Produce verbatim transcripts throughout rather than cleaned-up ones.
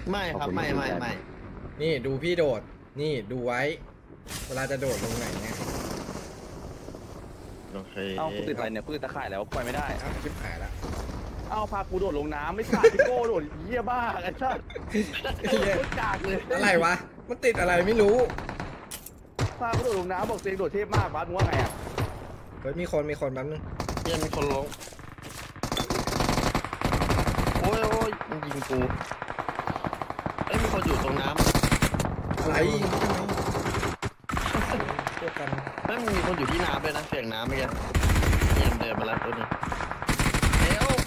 ไม่ครับไม่ไม่ไม่นี่ดูพี่โดดนี่ดูไว้เวลาจะโดดลงไหนไงโอเคเอ้ากูติดอะไรเนี่ยกูติดตะข่ายแล้วปล่อยไม่ได้เอ้าชิบหายละเอ้าพากูโดดลงน้ำไม่ขาดพี่โก้โดดเยี่ยบ้าไอ้ชาติกากเลยอะไรวะมันติดอะไรไม่รู้พากูโดดลงน้ำบอกตัวเองโดดเทพมากบ้านมึงว่าไงอ่ะเฮ้ยมีคนมีคนแป๊บนึงเย็นมีคนลงโอ้ยโอ้ยมันยิงกูเอ้ยมีคนอยู่ตรงน้ำอะไรเทียบกันไม่มีคนอยู่ที่น้ำเลยนะเสียงน้ำเมื่อกี้เย็นเดินมาแล้วตัวนี้เดี๋ยว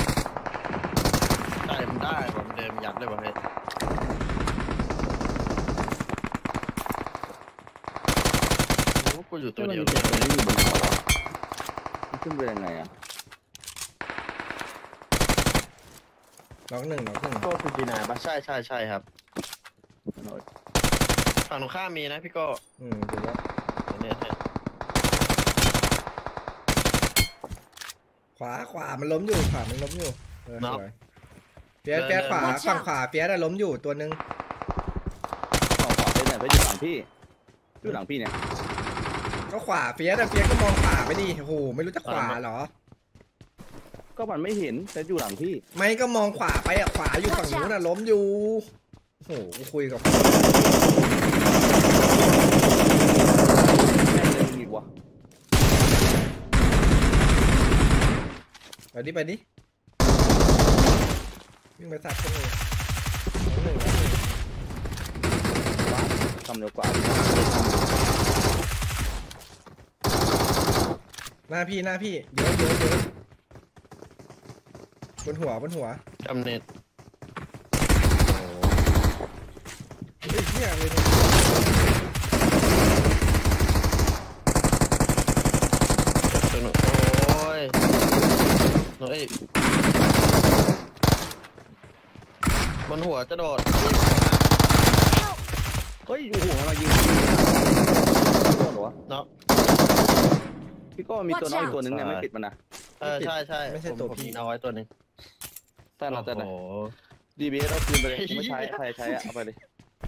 ได้มันได้ผมเดินยัดเลยว่ะเฮ้ยกูอยู่ตัวเดียวเลยมันขึ้นไปยังไงอ่ะน้องหนึ่งน้องหนึ่งก็คุณจีนายปะใช่ใช่ใช่ครับฝั่งตรงข้ามมีนะพี่ก็อืมดูแล้วเนี่ยขวาขวามันล้มอยู่ขวามันล้มอยู่เออสวยเฟียสเฟียสขวาฝั่งขวาเฟียสล้มอยู่ตัวนึงฝั่งขวาเป็นไหนไปอยู่หลังพี่อยู่หลังพี่เนี่ยก็ขวาเฟียสแต่เฟียสก็มองขวาไปดิโอ้โหไม่รู้จะขวาเหรอก็มันไม่เห็นแต่อยู่หลังพี่ไม่ก็มองขวาไปอะขวาอยู่ฝั่งนู้นอะล้มอยู่โอ้โหกูคุยกับแม่งเลยอีกวะไปดิไปดิวิ่งไปสับกันเลยหนึ่งทำเร็วกว่าหน้าพี่หน้าพี่เดี๋ยวเดี๋ยวเดี๋ยวบนหัวบนหัวจำเน็ตเฮ้ยเนี่ยเลยสนุกโอ้ยเฮ้ยบนหัวจะโดดเฮ้ยอยู่หัวมายิงโดนหรอเนาะพี่ก็มีตัวน้อยตัวนึงเนี่ยไม่ปิดมันนะเออใช่ใช่ไม่ใช่ตัวพี่เอาไว้ตัวนึงแต่เราจะไหนดีบีเราคืนไปเลยไม่ใช้ใครใช้อะเอาไปเลย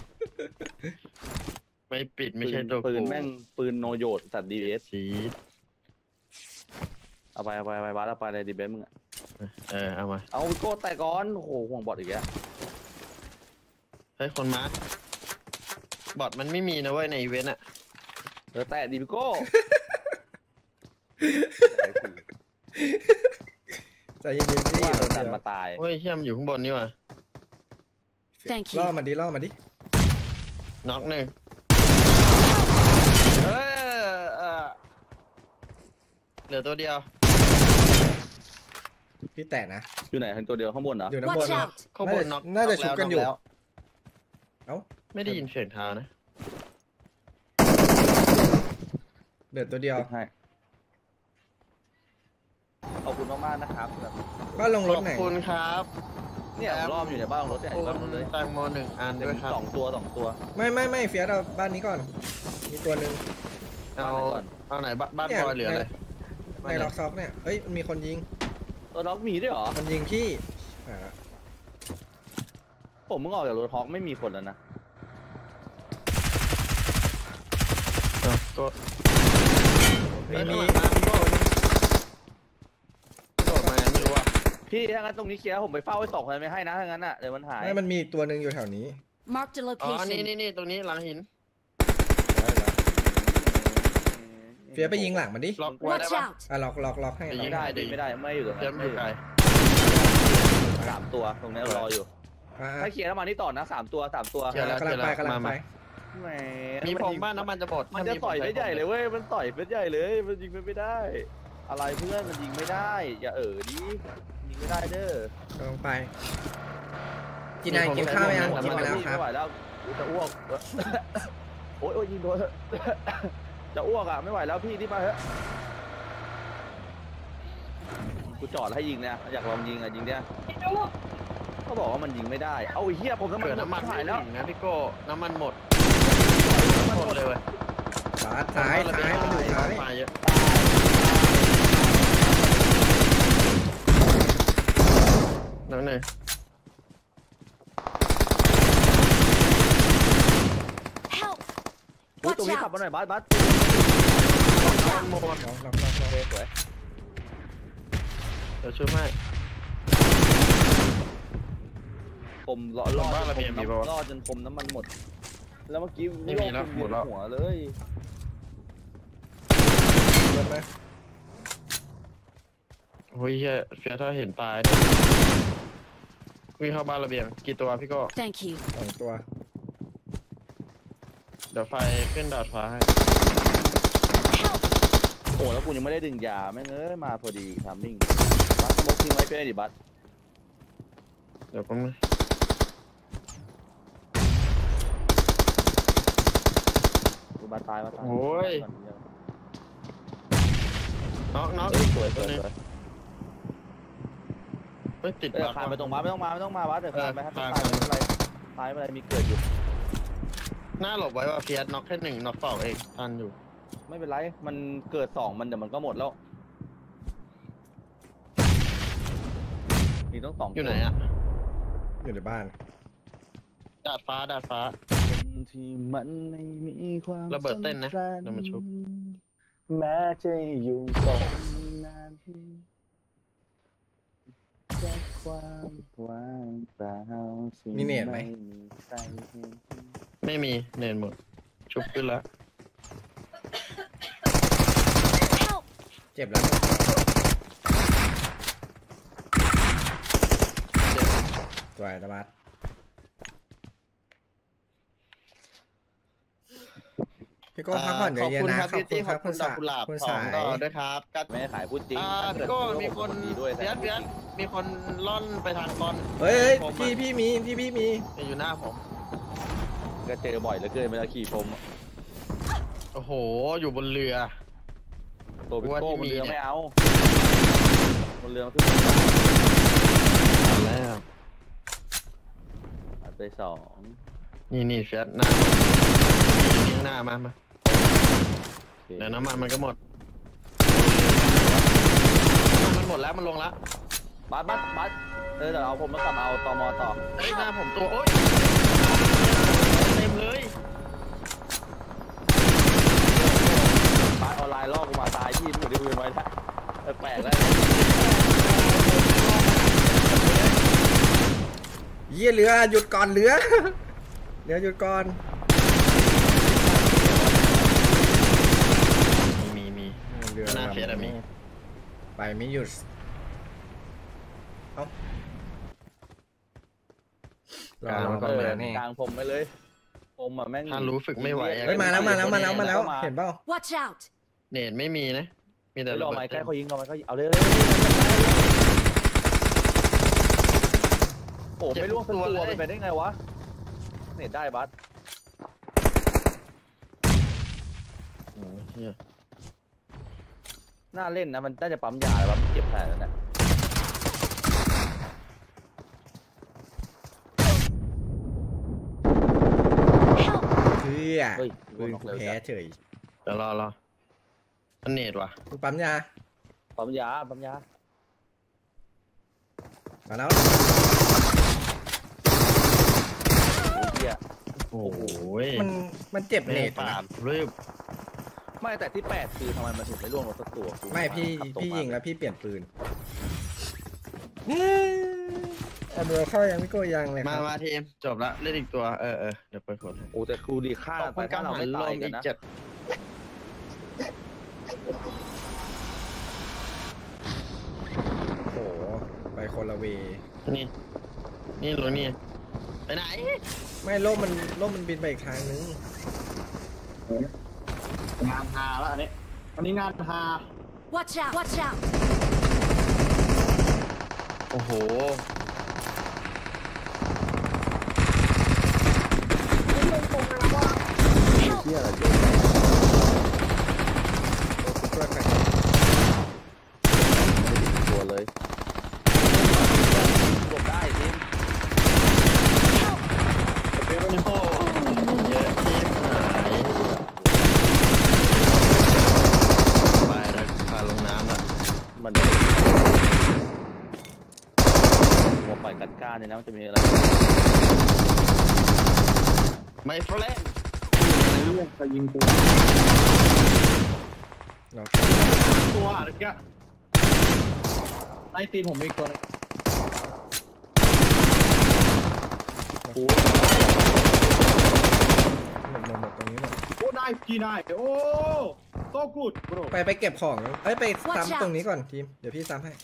ไม่ปิดไม่ใช่ตัวปืนแม่งปืนโนโยดสัตว์ดีบีเอสสีเอาไปเอาไปไปบ้านเอาไปเลยดีบีเอสมึงอะเออเอามาเอาวิโก้แต่ก้อนโอ้โหห่วงบอดอีกแล้วเฮ้ยคนมาบอดมันไม่มีนะเว้ยในอีเวนต์อะเออแต่ดีบิโก้ใจเย็นๆสิโดนดันมาตายเฮ้ยเชี่ยมอยู่ข้างบนนี่ว่ะล่อมาดิล่อมาดิน็อกหนึ่งเออเหลือตัวเดียวพี่แตะนะอยู่ไหนทั้งตัวเดียวข้างบนเหรออยู่ข้างบนข้างบนน็อกน่าจะชุบกันอยู่เอ้าไม่ได้ยินเสียงเท้านะเหลือตัวเดียวขอบคุณมากๆนะครับก็ลงรถไหนขอบคุณครับเนี่ยรอบอยู่ในบ้านรถเนี่ยบ้านรถเลยแตงโมหนึ่งอันด้วยครับสองตัวสองตัวไม่ไม่ไม่เฟียสเอาบ้านนี้ก่อนมีตัวหนึ่งเอาเอาไหนบ้านบอยเหลือเลยในล็อกซ็อกเนี่ยเฮ้ยมีคนยิงตัวล็อกมีด้วยเหรอมันยิงพี่ผมมึงออกจากรถฮอกไม่มีคนแล้วนะก็มีมีโดดมาไม่รู้ว่าพี่ถ้างั้นตรงนี้เคลียร์ผมไปเฝ้าไว้สองคนไม่ให้นะถ้างั้นอ่ะเดี๋ยวมันหายไม่มันมีตัวหนึ่งอยู่แถวนี้อ๋อนี่นี่นี่ตรงนี้หลังหินเฟียไปยิงหลังมันดิล็อกไว้ได้ปะอ่ะล็อกล็อกล็อกให้ไม่ได้ดิไม่ได้ไม่อยู่ตรงนั้นไม่ไกลสามตัวตรงนี้รออยู่ถ้าเคลียร์แล้วมานี่ต่อนะสามตัวสามตัวกำลังไปกำลังไปมีพงบ้านน้ำมันจะหมดมันจะต่อยไม่ใหญ่เลยเว้ยมันต่อยไม่ใหญ่เลยมันยิงไม่ได้อะไรเพื่อนมันยิงไม่ได้อย่าเออดิยิงไม่ได้เด้อกำลังไปกินอะไรกินข้าวยังกินมาแล้วครับไม่ไหวแล้วจะอ้วกโอ้ยโอ้ยยิงโดนจะอ้วกอ่ะไม่ไหวแล้วพี่ที่มาเถอะกูจอดให้ยิงเนี่ยอยากลองยิงอ่ะยิงเนี่ยเขาบอกว่ามันยิงไม่ได้เอาเหี้ยผมน้ำมันน้ำมันหายแล้วนะพี่โก้น้ำมันหมดหมดเลยเว้ยซ้ายซ้ายซ้ายมันอยู่ซ้ายนั่นเลยอุ้ยตรงนี้ขับมาหน่อยบัสบัสหมดลองลองลองลองสวยเดี๋ยวช่วยให้ผมรอรอดรอดจนผมน้ำมันหมดแล้วเมื่อกี้หัวเลยเริ่มไหมโอ้ยเฮียเฟียถ้าเห็นตายวิ่งเข้าบ้านระเบียงกี่ตัวพี่ก็ Thank you. สองตัวเดี๋ยวไฟขึ้นดาดฟ้าให้โอ้แล้วกูยังไม่ได้ดึงยาแม่งเอ้ยมาพอดีทามมิ่งบัสสโมกทิ้งไว้เพื่อนดิบัสเดี๋ยวผมกูบัสตายบัสตายโอ้ยน็อกน็อกสวยสวยสวยเฮ้ยติดเออบักคานไปตรงบัสไม่ต้องมาไม่ต้องมาบัสเดี๋ยวคานไปให้ตายไม่เป็นไรตายไม่เป็นไรมีเกิดอยู่หน้าหลบไว้ว่าเฟียสน็อกแค่หนึ่งน็อกสองเองทันอยู่ไม่เป็นไรมันเกิดสองมันเดี๋ยวมันก็หมดแล้วมีต้องสองอยู่ไหนอะอยู่ในบ้านดาดฟ้าดาดฟ้าที่มันไม่มีความระเบิดเต้นนะเดี๋ยวมาชุบแม้จะอยู่ตรงนั้นจะความว่างเปล่าที่มีเนตไหมใครเห็นไม่มีเนินหมดชุบขึ้นแล้ว Help! เจ็บแล้วเจ็บสวยตะบัดพี่โก้พักผ่อนขอบเยอะคุณๆนะครับ ขอบพี่คุณตี้คขรัอบบ คุคุณ ณดสาอกกุหลาบคุณสอสาง ยดอกด้วยครับกัดไม่ได้ขายพูดจริงอ่าถ้าเกิดก็รู้ว่ามีคนดีด้วยเฟียสเฟียสมีคนล่อนไปทางบอลเฮ้ยเฮ้ยผมอะพี่พี่มีพี่พี่มีอยู่หน้าผมก็เจอบ่อยเหลือเกินเวลาขี่ผมอะโอ้โหอยู่บนเรือตัวพี่ว่าโก้ที่บนมีเรือเนี่ยไม่เอาบนเรือมันขึ้นไม่ได้แล้วอัดไปสองนี่นี่เฟียสหน้านี่หน้ามามาโอเคเดี๋ยวน้ำมันมันก็หมดน้ำมันมันหมดแล้วมันลงแล้วบัสบัสบัสเออเดี๋ยวเอาผมมากลับมาเอาตมต่อเฮ้ยหน้าผมตัวโอ๊ยเต็มเลยบัสออนไลน์ลอกกูมาตายที่ผมได้คุยไว้แล้วแปลกแล้วเยี่ยเรือหยุดก่อนเรือ เรือหยุดก่อนมีมีเรือน่าเสียดายมีไปไม่หยุดเอ้ากลางมันก็เอมาอแน่กลางผมไปเลยผมอ่ะแม่งถ้ารู้ฝึกไม่ไหวอะเฮ้ยมาแล้วมาแล้วมาแล้วมาแล้วเห็นเปล่า Watch out! เนตไม่มีนะ มีแต่เดี๋ยวรระอเบิไม้ดใกล้เต็มเขายิงรอไม้เขายิงเอาเลยโอ้ไม่ร่วงสักตัวเป็นไปได้ไงวะเน็ตได้บัสโอ้โหเหี้ยน่าเล่นนะมันน่าจะปั๊มยาแล้วเจ็บแผลแล้วเนี่ย Help! เพื่อเฮ้ยปืนออกเร็วแพ้จังเฉยเดี๋ยวรอรอมันเนตว่ะกูปั๊มยาปั๊มยาปั๊มยามาแล้วเฮียโอ้โหมันมันเจ็บเนเนตตปานะดรืบไม่แต่ที่แปดคือทำไมมันถึงไม่ร่วงลงสักตัวกูไม่พี่ขับตรพี่มายิงแล้วพี่เปลี่ยนปืนเอาเบอร์เข้ายังไม่โกยังเลยคมารับมาทีมจบละเล่นอีกตัวเออเออเดี๋ยวไปผลให้โอ้แต่ครูดีค่าขอบไปคุณกัถ้าง เราหัไม่นลตายมกัอีนกนะเจ็ดโอ้โหไปคนละเวนี่ นี่ลงนี่ไปไหนไม่โล่มมันโล่มมันบินไปอีกทางนึงงานฮาแล้วอันนี้อันนี้งานฮา Watch out! Watch out! โอ้โห Help! เฮียอะไรช่วยใครตัวเลยกดได้ทีม Help! โอ้โหเยอะที่หายไปแล้วพาลงน้ำละมันหัวปล่อยกัดก้านเนี่ยนะมันจะมีอะไรไม่เฟรนเรื่องจะยิงกูเราตัวอะไรเงี้ยไล่ตีนผมอีกตัวนึงโอ้หมดหมดหมดตรงนี้หมดโอ้ได้กี่นายโอ้โซกูดบรไปไปเก็บของเอ้ยไปซ้ำตรงนี้ก่อนทีมเดี๋ยวพี่ซ้ำให้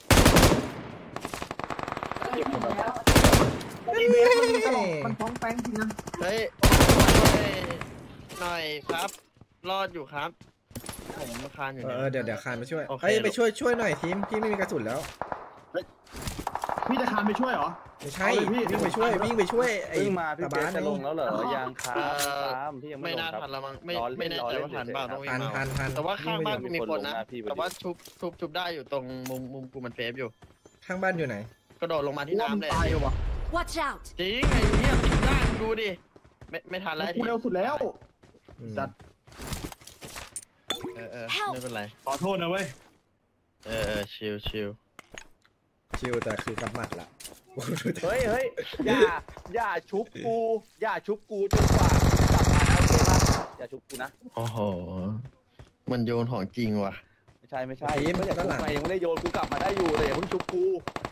เก็บหมดแล้วอีเมลมันตลกมันฟ้องแป้งจริงนะเฮ้ยหน่อยครับ รอดอยู่ครับผมมาคานอยู่เอเนี่ยอเดี๋ยวเดี๋ยวคานไปช่วยโอเคเอ้ยไปช่วยช่วยหน่อยทีมพี่ไม่มีกระสุนแล้วพี่จะคานไปช่วยเหรอไม่ใช่เอาเลยพี่วิ่งไปช่วยวิ่งไปช่วยไอ้เพิ่งมาพี่ตาเบบ้าสนจะลงนี่แล้วเหรอยังครับครับพี่ยังไม่ไม่ลงน่าครับทันแล้วมั้งไม่รอเล่นไม่แน่รอใจเล่นว่าทันเฉยๆเปล่าต้องวิ่งทันมาทันทันแต่ว่าข้างบ้านกูวิ่มีไปคนนะพี่ไปดูแต่ว่าชุบชุบชุบได้อยู่ตรงมุมมุมกูมันเซฟอยู่ข้างบ้านอยู่ไหนกระโดดลงมาที่น้ำเลยตายเหรอวะ Watch out! จริงไอ้เหี้ยติดล่างดูดิไม่ไม่ทันแล้วกูเร็วสุดแล้วอืมจัดเออเออไม่เป็นไรขอโทษนะเว้ยเออเออชิลชิลชิวแต่คือกำหมัดละเฮ้ยเฮ้ยอย่าอย่าชุบกูอย่าชุบกูจนกว่ากลับมาแล้วโอเคป่ะอย่าชุบกูนะโอ้โหมันโยนของจริงว่ะไม่ใช่ไม่ใช่ไม่อยากชุบไงยังไม่ได้โยนกูกลับมาได้อยู่แต่อย่าเพิ่งชุบกู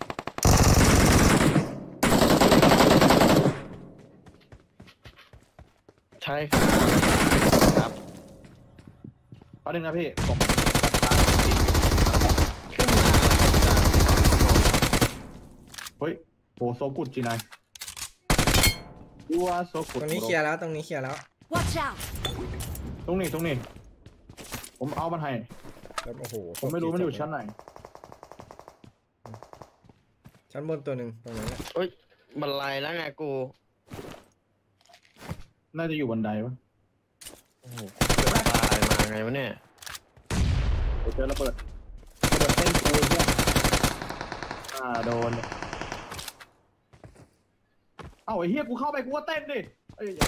ใช่ครับครับเอาหนึ่งนะพี่ผมขึ้นมาเฮ้ยโหโซกุดจีนายดูว่าโซกุดตรงนี้เคลียร์แล้วตรงนี้เคลียร์แล้ว Watch out! ตรงนี้ตรงนี้ผมเอามันให้แล้วโอ้โหผมไม่รู้มันอยู่ชั้นไหนชั้นบนตัวหนึ่งตรงนั้นแหละเอ้ยบันไลแล้วไงกูน่าจะอยู่บันไดปะโอ้โหเกือบตายมาไงวะเนี่ยเดี๋ยวเจอระเบิดระเบิดเต้นกูเนี่ยอ่าโดนเอ้าไอ้เฮียกูเข้าไปกูก็เต้นดิเอ้ย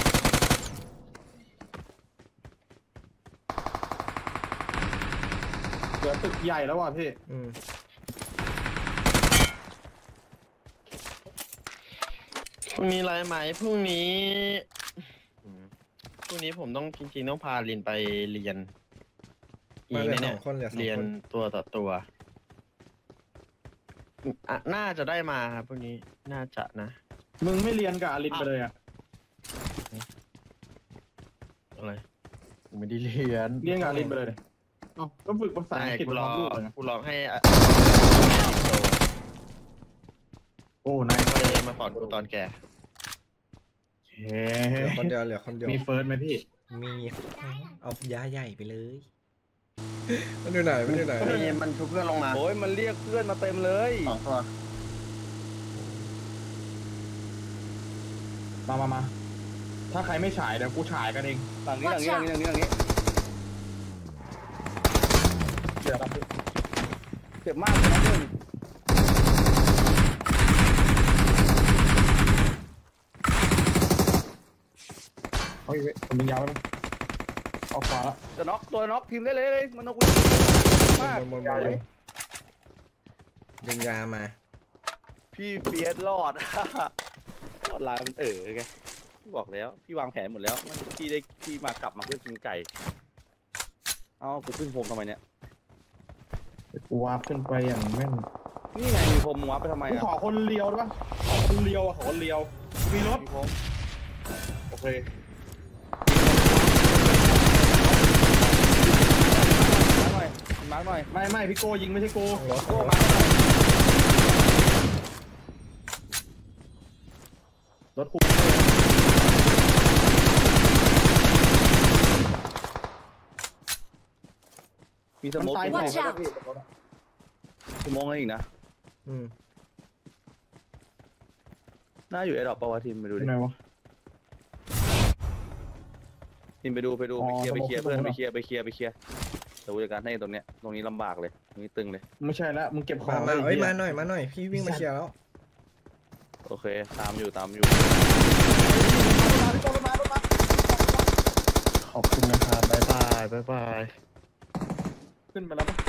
เดี๋ยวตึกใหญ่แล้วว่ะพี่อืมพรุ่งนี้ไรไหมพรุ่งนี้อืมพรุ่งนี้ผมต้องจริงๆต้องพาลินไปเรียนอีมาเหลืไหมอสเนี่อย งคนเหลือสองเรียนคนตัวต่อตัวอ่ะน่าจะได้มาครับพรุ่งนี้น่าจะนะมึงไม่เรียนกับอลินไปเลยอ่ะอะไรผมไม่ได้เรียนเรียนกับอลินไปเลยดิเอ้าก็ฝึกภาษาใช่อังกฤษกูมารอลูกเลยนะกูลองให้อ่ะโอ้นายไปมาสอนกูตอนแก่เฮ้เหลือคนเดียวเหลือคนเดียวมีเฟิร์สไหมพี่มีเอายาใหญ่ไปเลย มันอยู่ไหนมันอยู่ไหนเฮ้ยมันทุบเพื่อนลงมาโอ้ยมันเรียกเพื่อนมาเต็มเลยสองตัวมามามาถ้าใครไม่ฉายเดี๋ยวกูฉายกันเองหลังนี้หลังนี้หลังนี้หลังนี้หลังนี้เดี๋ยวรับพี่เจ็บมากเลยนะหนึ่งเอาอีกเว้ยผมยิงยาวไปมั้ยออกขวาแล้วจะน็อกตัวน็อกทีมได้เลยเลยมันน็อกกูมากบนบนยาวบเลนยยิงยามาพี่เฟียสรอด รอดลายมันเออไงพี่บอกแล้วพี่วางแผนหมดแล้วมันพี่ได้พี่มากลับมาเพื่อกินไก่เอ้ากูขึ้นโฮมทำไมเนี่ยกูวาร์ปขึ้นไปอย่างแม่นนี่ไงมีโฮมวับไปทำไมกูอ่ะขอคนเลียวได้ปะขอคนเลียวอะขอคนเลียว มีรถมีโฮมโอเคมาร์กหน่อยมาร์กหน่อยไม่ไม่พี่โกยิงไม่ใช่โกรถโก้รถมาร์กหน่อยรถคุมีสโมกตายกี่ไปโมง Watch แล้ว out พี่กี่โมงแล้วอีกนะอืมน่าอยู่ไอ้ดอกปะวะทีมไปดูดิที่ไหนวะทีมไปดูไปดูอ๋ไปอเคลียร์ไปเคลียร์สโมกเพื่อนสโมกไปเคลียร์ไปเคลียร์ไปเคลียร์เดี๋ยวกูจัดการให้ตรงเนี้ยตรงนี้ลำบากเลยตรงนี้ตึงเลยไม่ใช่แล้วมึงเก็บขอมาง มาไว้เอ้ยหี้มาหน่อยมาหน่อยพี่วิ่งมาเคลียร์แล้วโอเคตามอยู่ตามอยู่ขอบคุณนะครับบายบายบายบายขึ้นไปแล้วปะ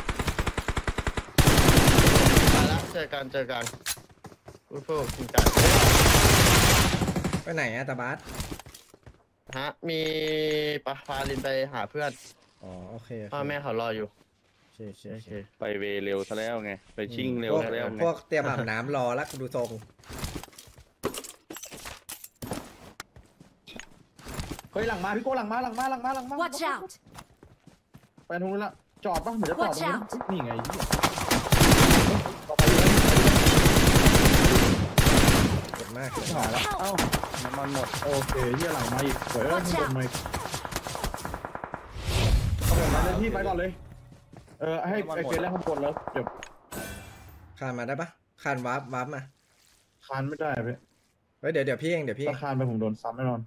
ไปละเจอกันเจอกันพูดพูดกินกันไปไหนอะตาบาสฮะมีปะพาลินไปหาเพื่อนอ๋อโอเคโอเคพ่อแม่เขารออยู่โอเคโอเคโอโอเคเคไปเวเร็วซะแล้วไงไปชิ่งเร็วพวกซะแล้วไงพวกเตรียมอาบน้ำรอแล้วดูทรงเฮ้ยหลังมาพี่โก้หลังมาหลังมาหลังมาหลังมา Watch out! ไปตรงนู้นละจอดปะเหมือนจะจอดตรง Watch นู้น out นี่ไงเหี้ยเจ็บมากหายแล้วเอ้าน้ำมันหมดโอเคเหี้ยหลังมาอีกเฮ้ย Watch ข้างบนมาอีกเอาแบบนั้นเลยพี่ไปก่อนเลยเออให้ไอเฟรนแรกข้างบนแล้วเดี๋ยวคานมาได้ปะคานวาร์ปวาร์ปมาคานไม่ได้พี่เฮ้ยเดี๋ยวเดี๋ยวพี่เองเดี๋ยวพี่เอถ้าง คานไปผมโดนซ้ำแน่นอน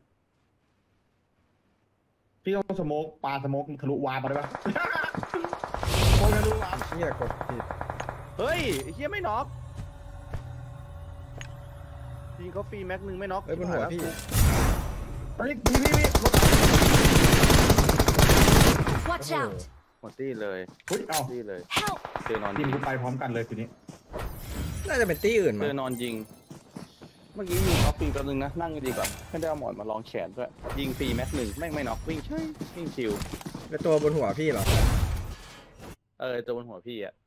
พี่ต้องสโมกปาสโมกทะลุวาร์ปมาได้ปะโอ้ยทะลุวาร์ปเฮียกดผิดเฮ้ยไอ้เฮียไม่น็อกยิงเขาฟรีแม็กหนึ่งไม่น็อกเฮ้ยบนหัวพี่เฮ้ยพี่พี่พี่รถ Watch Oh. out! หมดที่เลยเฮ้ยเอาที่เลย Help! เจอนอนทียิมงกูไปพร้อมกันเลยทีนี้น่าจะเป็นตี้อื่นเจมาอนอนยิง เมื่อกี้ยิงเขาฟรีแป๊บนึงนะนั่งดีกว่าไม่ได้เอาหมอนมาลองแขนด้วยยิงฟรีแม็กหนึ่งแม่งไม่น็อกวิ่งเฉยวิ่งชิวแล้วตัวบนหัวพี่เหรอเออตัวบนหัวพี่อ่ะ